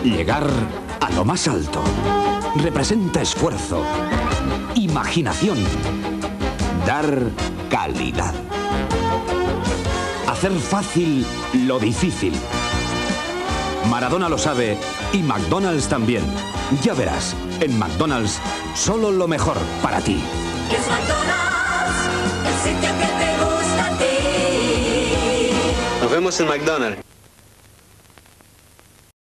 Llegar a lo más alto representa esfuerzo, imaginación, dar calidad. Hacer fácil lo difícil. Maradona lo sabe y McDonald's también. Ya verás, en McDonald's solo lo mejor para ti. Es McDonald's, el sitio que te gusta a ti. Nos vemos en McDonald's.